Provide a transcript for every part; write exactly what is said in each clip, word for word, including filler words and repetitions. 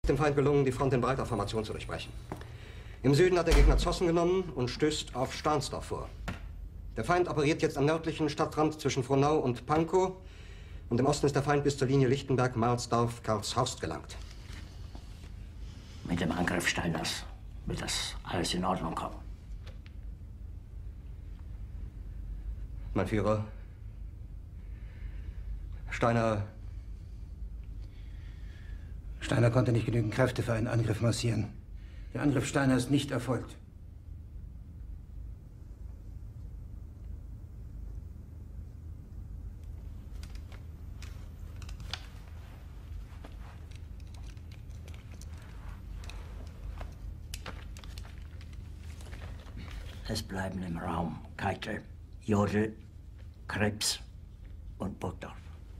dem Feind gelungen, die Front in breiter Formation zu durchbrechen. Im Süden hat der Gegner Zossen genommen und stößt auf Stahnsdorf vor. Der Feind operiert jetzt am nördlichen Stadtrand zwischen Frohnau und Pankow. Und im Osten ist der Feind bis zur Linie Lichtenberg-Marsdorf-Karlshorst gelangt. Mit dem Angriff Steiners wird das alles in Ordnung kommen. Mein Führer, Steiner... Steiner konnte nicht genügend Kräfte für einen Angriff massieren. Der Angriff Steiner ist nicht erfolgt. Es bleiben im Raum Keitel, Jodl, Krebs und Burgdorf.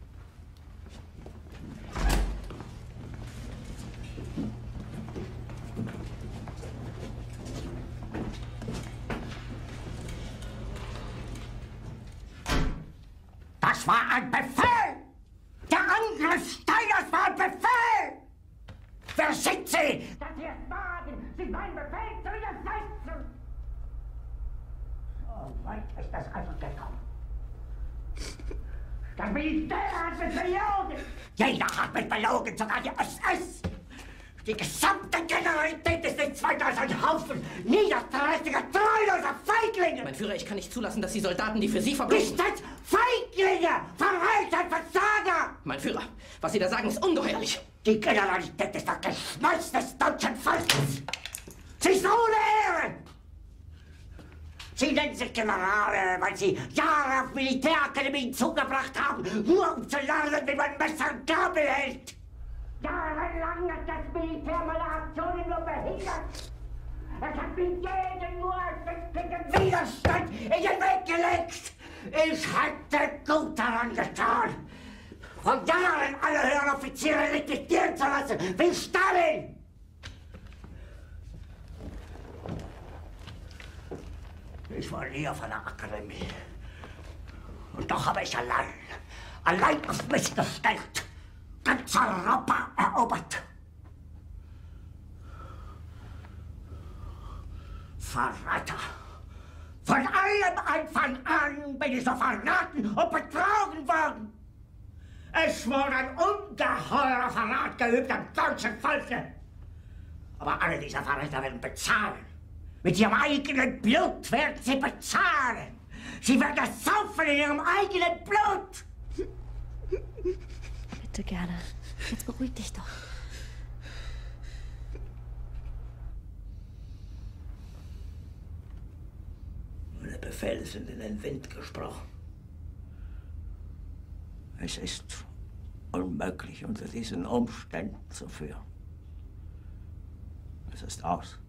Das war ein Befehl! Der Angriff Steiners war ein Befehl! Wer sind Sie, dass Sie es wagen, sich meinen Befehl zu widersetzen? So weit ist das also gekommen. Das Militär hat mich belogen! Jeder hat mich belogen, sogar die S S! Die gesamte Generalität ist nichts weiter als ein Haufen niederträchtiger, treuloser Feiglinge! Mein Führer, ich kann nicht zulassen, dass die Soldaten, die für Sie verbringen... Nicht als Feiglinge! Verreiter, Versager! Mein Führer, was Sie da sagen, ist ungeheuerlich. Die Generalität ist das Geschmeiß des deutschen Volkes! Sie ist ohne Ehre! Sie nennen sich Generale, weil Sie Jahre auf Militärakademien zugebracht haben, nur um zu lernen, wie man Messer und Gabel hält! Jahrelang hat das Militär meine Aktionen nur behindert. Es hat mir jeden nur ersichtlichen Widerstand in den Weg gelegt. Ich hätte gut daran getan, von Jahren alle höheren Offiziere liquidieren zu lassen, wie Stalin. Ich war nie auf einer Akademie. Und doch habe ich allein, allein auf mich gestellt, ganz Europa erobert. Verräter! Von allem Anfang an bin ich so verraten und betrogen worden. Es wurde ein ungeheurer Verrat geübt am deutschen Volke. Aber alle diese Verräter werden bezahlen. Mit ihrem eigenen Blut werden sie bezahlen. Sie werden das saufen in ihrem eigenen Blut. Bitte gerne. Jetzt beruhig dich doch. Meine Befehle sind in den Wind gesprochen. Es ist unmöglich, unter diesen Umständen zu führen. Es ist aus.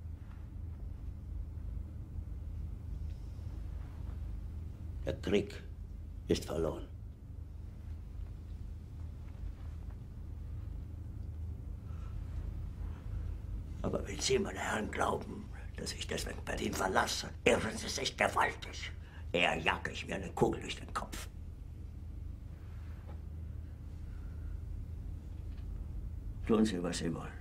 Der Krieg ist verloren. Aber wenn Sie, meine Herren, glauben, dass ich deswegen Berlin verlasse, irren Sie sich gewaltig. Eher jage ich mir eine Kugel durch den Kopf. Tun Sie, was Sie wollen.